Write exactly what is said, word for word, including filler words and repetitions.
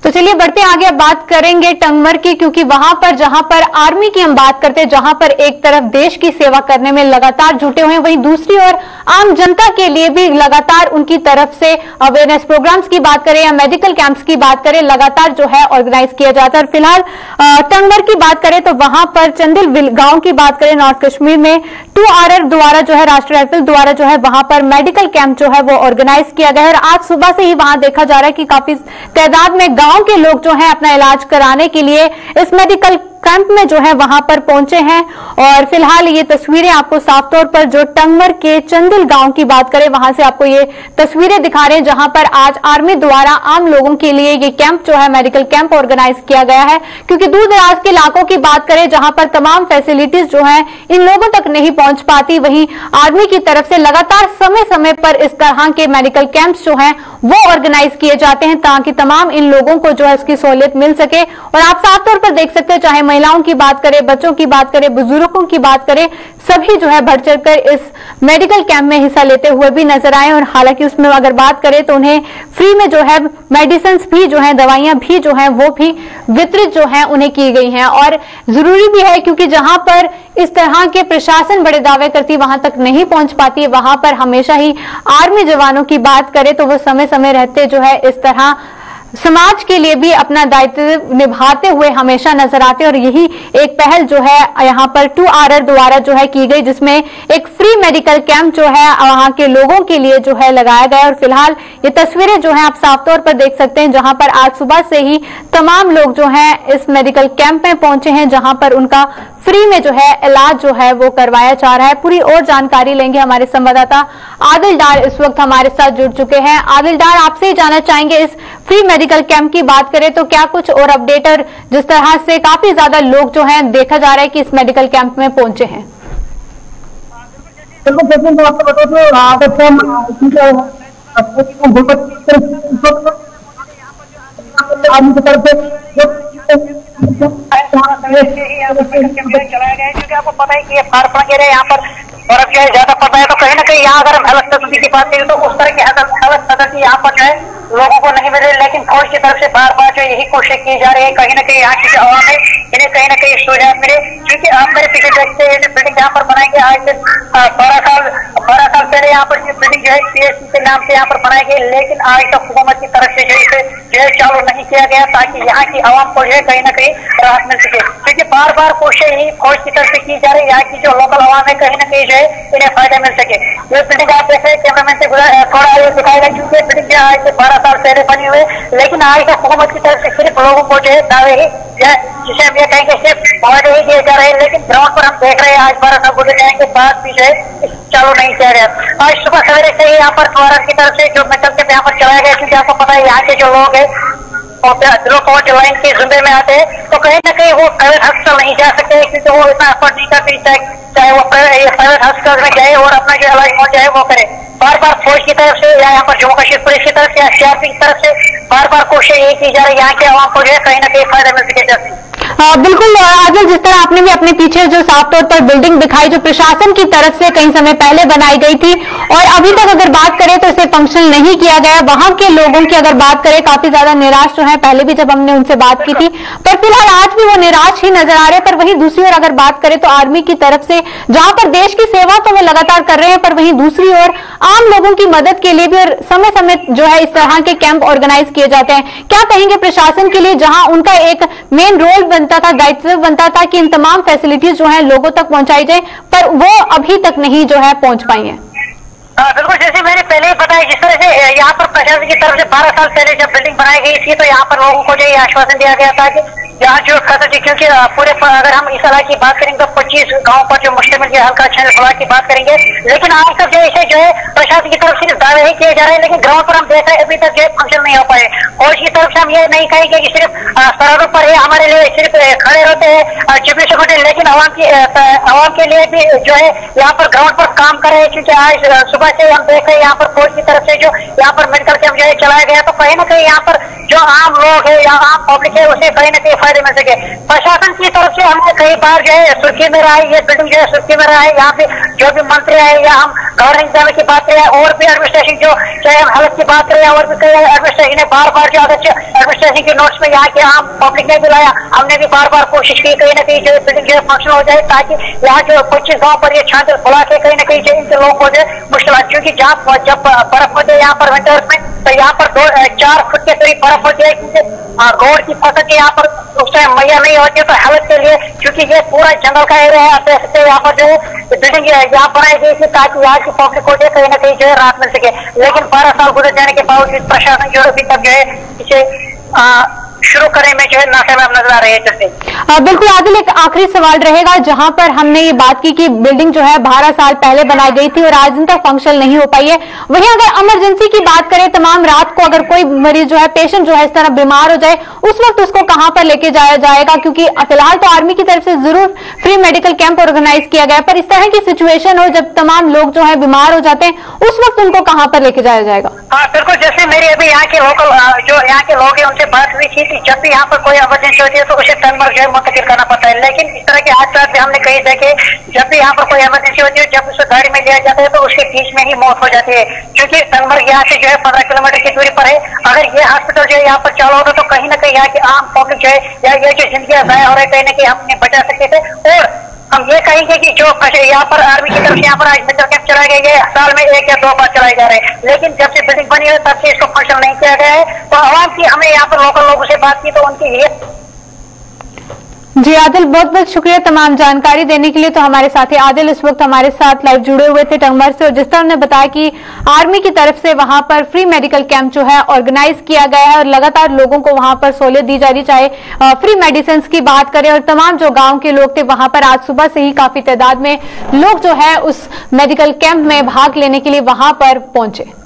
तो चलिए बढ़ते आगे, अब बात करेंगे टंगमर की, क्योंकि वहां पर जहां पर आर्मी की हम बात करते हैं, जहां पर एक तरफ देश की सेवा करने में लगातार जुटे हुए हैं, वहीं दूसरी ओर आम जनता के लिए भी लगातार उनकी तरफ से अवेयरनेस प्रोग्राम्स की बात करें या मेडिकल कैंप्स की बात करें, लगातार जो है ऑर्गेनाइज किया जाता है। और फिलहाल टंगमर की बात करें तो वहां पर चंदिल गांव की बात करें, नॉर्थ कश्मीर में टू आर आर द्वारा जो है, राष्ट्रीय राइफल द्वारा जो है वहां पर मेडिकल कैंप जो है वो ऑर्गेनाइज किया गया है। और आज सुबह से ही वहां देखा जा रहा है कि काफी तादाद में गांव के लोग जो हैं अपना इलाज कराने के लिए इस मेडिकल कैंप में जो है वहां पर पहुंचे हैं। और फिलहाल ये तस्वीरें आपको साफ तौर पर जो टंगमर के चंदिल गांव की बात करें वहां से आपको ये तस्वीरें दिखा रहे हैं, जहां पर आज आर्मी द्वारा आम लोगों के लिए ये कैंप जो है मेडिकल कैंप ऑर्गेनाइज किया गया है। क्योंकि दूर दराज के इलाकों की बात करें जहां पर तमाम फैसिलिटीज जो है इन लोगों तक नहीं पहुंच पाती, वहीं आर्मी की तरफ से लगातार समय समय पर इस तरह के मेडिकल कैंप्स जो है वो ऑर्गेनाइज किए जाते हैं ताकि तमाम इन लोगों को जो है इसकी सहूलियत मिल सके। और आप साफ तौर पर देख सकते हैं, चाहे महिलाओं की बात करें, बच्चों की बात करें, बुजुर्गों की बात करें, सभी जो है बढ़ चढ़कर इस मेडिकल कैंप में हिस्सा लेते हुए भी नजर आए। और हालांकि उसमें अगर बात करें तो उन्हें फ्री में जो है मेडिसिन भी जो है, दवाइयां भी जो है वो भी वितरित जो है उन्हें की गई हैं। और जरूरी भी है क्योंकि जहां पर इस तरह के प्रशासन बड़े दावे करती वहां तक नहीं पहुंच पाती है, वहां पर हमेशा ही आर्मी जवानों की बात करें तो वो समय समय रहते जो है इस तरह समाज के लिए भी अपना दायित्व निभाते हुए हमेशा नजर आते हैं। और यही एक पहल जो है यहाँ पर टू आर आर द्वारा जो है की गई, जिसमें एक फ्री मेडिकल कैंप जो है वहां के लोगों के लिए जो है लगाया गया। और फिलहाल ये तस्वीरें जो है आप साफ तौर पर देख सकते हैं, जहां पर आज सुबह से ही तमाम लोग जो हैं इस मेडिकल कैंप में पहुंचे हैं, जहां पर उनका फ्री में जो है इलाज जो है वो करवाया जा रहा है। पूरी और जानकारी लेंगे, हमारे संवाददाता आदिल डार इस वक्त हमारे साथ जुड़ चुके हैं। आदिल डार, आपसे ही जानना चाहेंगे, इस फ्री मेडिकल कैंप की बात करें तो क्या कुछ और अपडेट, और जिस तरह से काफी ज्यादा लोग जो हैं देखा जा रहा है कि इस मेडिकल कैंप में पहुंचे हैं। चलाया गया है क्योंकि आपको पता है कि ये फारफड़ा गिरे यहाँ पर बर्फ जो है ज्यादा पड़ता है, तो कहीं ना कहीं यहाँ अगर हम हालत स्थिति की बात करें तो उस तरह की हालत स्थिति यहाँ पर जो है लोगों को नहीं मिल रही। लेकिन फौज की तरफ से बार बार जो यही कोशिश की जा रही है कहीं ना कहीं यहाँ की जो आवाम है इन्हें कहीं ना कहीं सुविधा मिले। क्योंकि आप मेरे पीछे देखते हैं बिल्डिंग यहाँ पर बनाई गई आज से बारह साल बारह साल पहले यहाँ पर बिल्डिंग जो है पी एस सी के नाम से यहाँ पर बनाई गई, लेकिन आज तक हुकूमत की तरफ से जो है जो है चालू नहीं किया गया ताकि यहाँ की आवाम को जो है कहीं ना कहीं राहत मिल सके। क्योंकि बार बार कोशिश यही फौज की तरफ से की जा रही है यहाँ की जो लोकल आवाम है कहीं ना कहीं जो है इन्हें फायदा मिल सके। ये बिल्डिंग आप देख रहे हैं, कैमरामैन से थोड़ा आगे दिखाएगा क्योंकि बिल्डिंग जो आज से बारह साल पहले बनी हुई, लेकिन आज तक हुकूमत की तरफ से सिर्फ लोगों को जो है दावे ही जिसे हम ये कहेंगे सिर्फ वादे ही दिए जा रहे हैं, लेकिन ग्राउंड पर हम देख रहे हैं आज बारह साल गुजर जाने के बाद भी जो है चालू नहीं किया गया। आज सुबह सवेरे से ही यहाँ पर फौरन की तरफ से जो मेडिकल कैंप यहाँ पर चलाया गया, क्योंकि आपको पता है यहाँ के जो लोग है दिलों को जो लाइन के जुम्बे में आते हैं तो कहीं ना कहीं वो प्राइवेट हॉस्पिटल नहीं जा सकते क्योंकि वो इतना एफर्ट नहीं करते, चाहे वो प्राइवेट हॉस्पिटल में जाए और अपना जो इलाज हो जाए वो करे। बार बार फौज की तरफ से या यहाँ पर जम्मू कश्मीर पुलिस की तरफ से या सीआरपी की तरफ से बार बार कोशिश यही की जा रही है यहाँ के आवाम को जो है कहीं ना कहीं फायदा मिल सके। जैसे हाँ बिल्कुल आदिल, जिस तरह आपने भी अपने पीछे जो साफ तौर पर बिल्डिंग दिखाई जो प्रशासन की तरफ से कई समय पहले बनाई गई थी और अभी तक अगर बात करें तो इसे फंक्शनल नहीं किया गया, वहां के लोगों की अगर बात करें काफी ज्यादा निराश जो है, पहले भी जब हमने उनसे बात की थी, पर फिलहाल आज भी वो निराश ही नजर आ रहे हैं। पर वहीं दूसरी ओर अगर बात करें तो आर्मी की तरफ से जहां पर देश की सेवा तो वो लगातार कर रहे हैं, पर वहीं दूसरी ओर आम लोगों की मदद के लिए भी और समय समय जो है इस तरह के कैंप ऑर्गेनाइज किए जाते हैं। क्या कहेंगे प्रशासन के लिए, जहां उनका एक मेन रोल बनता था, दायित्व बनता था कि इन तमाम फैसिलिटीज जो है लोगों तक पहुंचाई जाए, पर वो अभी तक नहीं जो है पहुंच पाई है? हाँ बिल्कुल, जैसे मैंने पहले ही बताया जिस तरह से यहाँ पर प्रशासन की तरफ से बारह साल पहले जब बिल्डिंग बनाई गई थी तो यहाँ पर लोगों को जो ये आश्वासन दिया गया था कि यहाँ जो फैसिलिटी, क्योंकि पूरे अगर हम इस इलाके की बात करेंगे तो पच्चीस गांव पर जो मुश्तमिल के हल्का छह ब्लॉक की बात करेंगे, लेकिन आज तक जो है जो है प्रशासन की तरफ सिर्फ दावे ही किए जा रहे हैं, लेकिन ग्राउंड पर हम देख रहे हैं अभी तक जो है फंक्शन नहीं हो पाए। फौज की तरफ से हम ये नहीं कहेंगे कि सिर्फ सरहदों पर है हमारे लिए सिर्फ खड़े रहते हैं चौबीस घंटे, लेकिन आवाम की आवाम के लिए भी जो है यहाँ पर ग्राउंड पर काम कर रहे हैं। क्योंकि आज सुबह से हम देख रहे हैं यहाँ पर फौज की तरफ से जो यहाँ पर मेडिकल कैंप जो है चलाया गया, तो कहीं ना कहीं यहाँ पर जो आम लोग है या आम पब्लिक है उसे कहीं ना कहीं फायदे मिल सके। प्रशासन की तरफ से हमने कई बार जो है सुर्खी में रहा है, ये बिल्डिंग जो है सुर्खी में रहा है। यहाँ पे जो भी मंत्री है या हम गवर्निंग की बात करें और भी एडमिनिस्ट्रेशन जो चाहे हम हेल्थ की बात करें और भी कई एडमिनिस्ट्रेशन ने बार बार जो अध्यक्ष एडमिनिस्ट्रेशन के नोट्स में यहाँ के आम पब्लिक ने बुलाया, हमने भी बार बार कोशिश की कहीं ना कहीं जो बिल्डिंग जो है फंक्शन हो जाए, ताकि यहाँ जो कुछ गाँव पर ये छात्र बुला के कहीं ना कहीं जो इन लोगों को जो मुश्किल, क्योंकि जहाँ जब बर्फ होती है यहाँ पर विंटर्स में, तो यहाँ पर दो चार फुट के करीब बर्फ होती है, क्योंकि रोड की फसल यहाँ पर उस टाइम मैया नहीं होती है। तो हेल्थ के लिए, क्योंकि ये पूरा जंगल का एरिया है, आप देख सकते हैं यहाँ पर जो है बिल्डिंग यहाँ बनाई गई थी ताकि यहाँ की पब्लिक को जो कहीं ना कहीं जो है राहत मिल सके। लेकिन बारह साल गुजर जाने के बावजूद प्रशासन जो अभी तक जो है इसे शुरू करने में जो है नाकामयाब नजर आ रहे हैं। जैसे बिल्कुल आदिल, एक आखिरी सवाल रहेगा, जहां पर हमने ये बात की कि बिल्डिंग जो है बारह साल पहले बनाई गई थी और आज दिन तक फंक्शन नहीं हो पाई है, वहीं अगर इमरजेंसी की बात करें, तमाम रात को अगर कोई मरीज जो है पेशेंट जो है इस तरह बीमार हो जाए, उस वक्त उसको कहां पर लेके जाया जाएगा? क्योंकि फिलहाल तो आर्मी की तरफ से जरूर फ्री मेडिकल कैंप ऑर्गेनाइज किया गया है, पर इस तरह की सिचुएशन हो जब तमाम लोग जो है बीमार हो जाते हैं, उस वक्त उनको कहां पर लेके जाया जाएगा? हाँ बिल्कुल, जैसे मेरी अभी यहाँ के लोकल जो यहाँ के लोग हैं उनसे बात हुई थी, जब भी यहाँ पर कोई इमरजेंसी होती है तो उसे टनमर्ग जो है मुंतकिल करना पड़ता है। लेकिन इस तरह के हादसा भी हमने कहीं देखे, जब भी यहाँ पर कोई इमरजेंसी होती है, जब उसे गाड़ी में लिया जाता है तो उसके बीच में ही मौत हो जाती है, क्योंकि टनमर्ग यहाँ से जो है पंद्रह किलोमीटर की दूरी पर है। अगर ये हॉस्पिटल जो है यहाँ पर चालू होता तो कहीं ना कहीं यहाँ की आम पब्लिक जो है या ये जो जिंदगी जाया हो रहा है कहीं ना कहीं हमने बचा सकते थे। और हम ये कहेंगे कि जो यहाँ पर आर्मी की तरफ से यहाँ पर आज मेडिकल कैंप चलाए गए हैं, साल में एक या दो बार चलाए जा रहे हैं, लेकिन जब से बिल्डिंग बनी है तब से इसको फंक्शन नहीं किया गया है। तो आवाम की हमने यहाँ पर लोकल लोगों से बात की तो उनकी ये जी आदिल, बहुत बहुत शुक्रिया तमाम जानकारी देने के लिए। तो हमारे साथी आदिल इस वक्त हमारे साथ लाइव जुड़े हुए थे टंगमर से, और जिस तरह उन्होंने बताया कि आर्मी की तरफ से वहां पर फ्री मेडिकल कैंप जो है ऑर्गेनाइज किया गया है और लगातार लोगों को वहां पर सहूलियत दी जा रही, चाहे फ्री मेडिसिन की बात करें। और तमाम जो गांव के लोग थे वहां पर आज सुबह से ही काफी तादाद में लोग जो है उस मेडिकल कैंप में भाग लेने के लिए वहां पर पहुंचे।